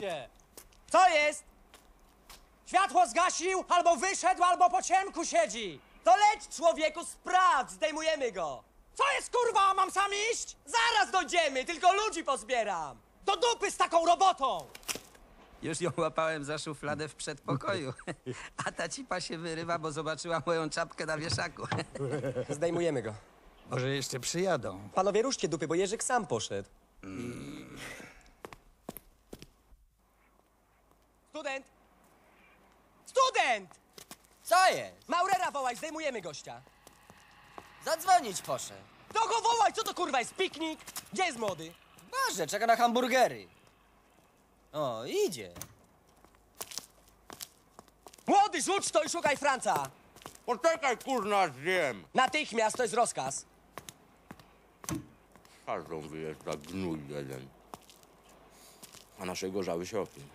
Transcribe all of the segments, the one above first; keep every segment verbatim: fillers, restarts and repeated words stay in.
się! Co jest? Światło zgasił, albo wyszedł, albo po ciemku siedzi! To leć, człowieku, sprawdź, zdejmujemy go! Co jest, kurwa, mam sam iść? Zaraz dojdziemy, tylko ludzi pozbieram! Do dupy z taką robotą! Już ją łapałem za szufladę w przedpokoju. A ta cipa się wyrywa, bo zobaczyła moją czapkę na wieszaku. Zdejmujemy go. Może jeszcze przyjadą. Panowie, ruszcie dupy, bo Jerzyk sam poszedł. Student! Student! Co jest? Maurera wołaj, zdejmujemy gościa. Zadzwonić poszedł. To go wołaj, co to kurwa jest, piknik? Gdzie jest młody? W barze, czeka na hamburgery. O, idzie. Młody, rzuć to i szukaj Franca! Poczekaj, kurna, zjem! Natychmiast, to jest rozkaz. Każdą wyjeżdża gnój jeden. A naszego żały się opił.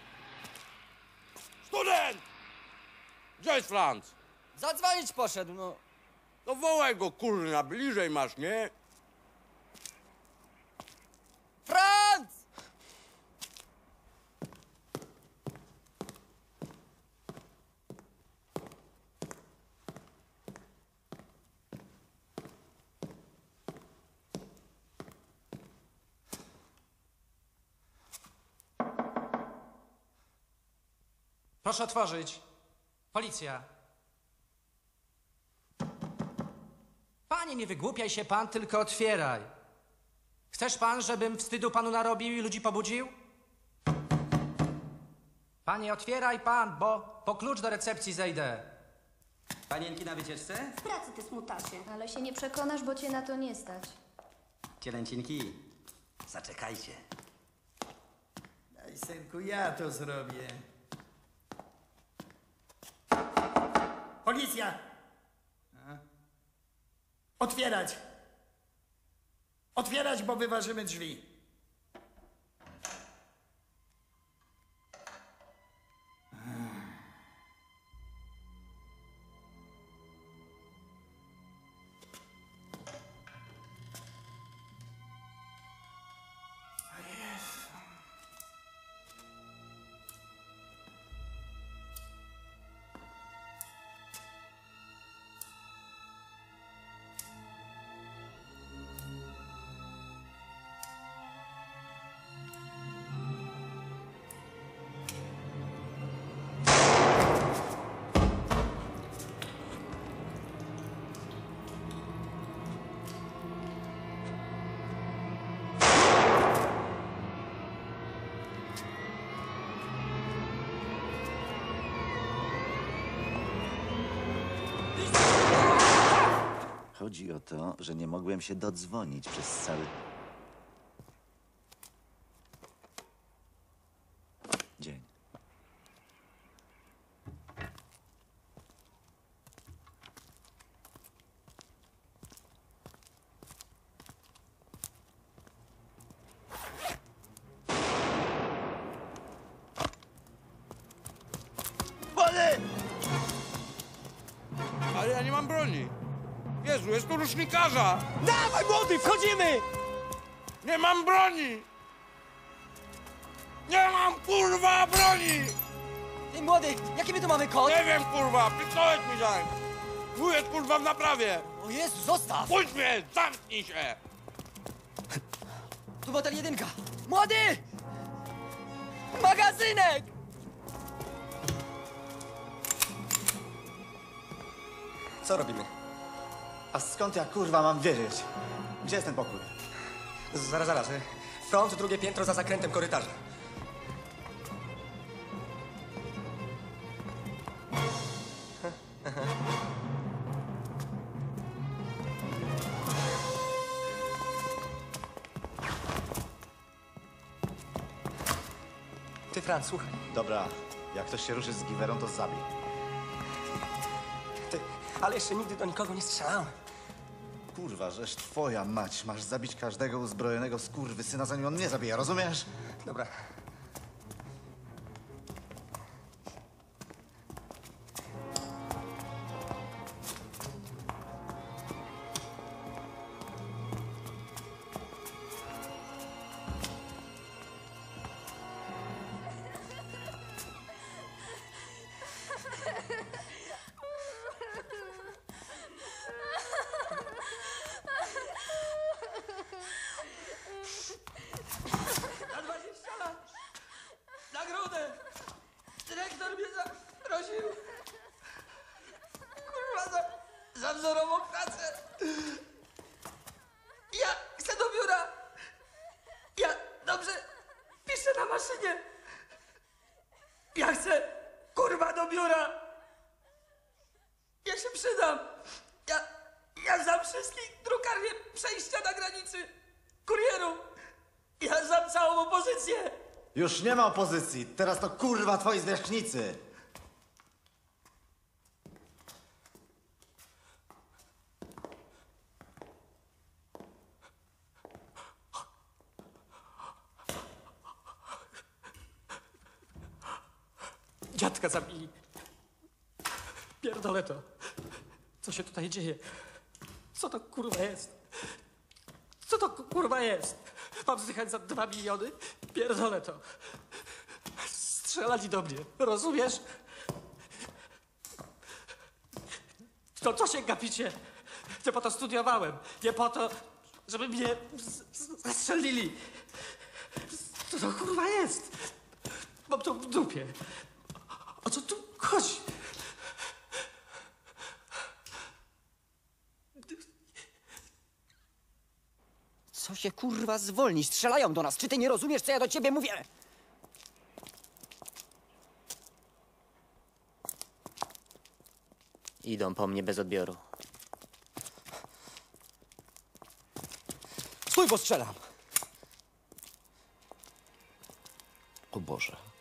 Student! Gdzie jest Franc? Zadzwonić poszedł, no. No wołaj go, kurna, bliżej masz, nie? Franc! Proszę otworzyć. Policja. Panie, nie wygłupiaj się pan, tylko otwieraj. Chcesz pan, żebym wstydu panu narobił i ludzi pobudził? Panie, otwieraj pan, bo po klucz do recepcji zejdę. Panienki na wycieczce? W pracy, ty smutasie. Ale się nie przekonasz, bo cię na to nie stać. Cielęcinki, zaczekajcie. Daj, synku, ja to zrobię. Policja! Otwierać! Otwierać, bo wyważymy drzwi. Chodzi o to, że nie mogłem się dodzwonić przez cały dzień. Wody! Ale ja nie mam broni. Jezu, jest tu rusznikarza! Dawaj, młody, wchodzimy! Nie mam broni! Nie mam, kurwa, broni! Ty, młody, jaki my tu mamy kod? Nie wiem, kurwa, pistolet mi daj! Wujek, kurwa, w naprawie! O Jezu, zostaw! Puść mnie, zamknij się! Tu motel jedynka. Młody! Magazynek! Co robimy? A skąd ja kurwa mam wiedzieć? Gdzie jest ten pokój? Zaraz, zaraz. Front, drugie piętro za zakrętem korytarza. Ty, Franc, słuchaj. Dobra, jak ktoś się ruszy z giwerą, to zabij. Ty, ale jeszcze nigdy do nikogo nie strzelałem. Kurwa, żeż twoja mać. Masz zabić każdego uzbrojonego skurwysyna, zanim on mnie zabije, rozumiesz? Dobra. maszynie! Ja chcę, kurwa, do biura! Ja się przydam! Ja, ja znam wszystkich drukarnie przejścia na granicy! Kurierów! Ja znam całą opozycję! Już nie ma opozycji, teraz to kurwa twoi zwierzchnicy. Dziadka zabili. Pierdolę to. Co się tutaj dzieje? Co to kurwa jest? Co to kurwa jest? Mam zdychać za dwa miliony? Pierdolę to. Strzelali do mnie, rozumiesz? To co się gapicie? Nie po to studiowałem. Nie po to, żeby mnie z- z- zastrzelili. Co to kurwa jest? Mam to w dupie. O co tu chodzi? Co się kurwa zwolni? Strzelają do nas. Czy ty nie rozumiesz, co ja do ciebie mówię? Idą po mnie bez odbioru. Stój, bo strzelam. O Boże.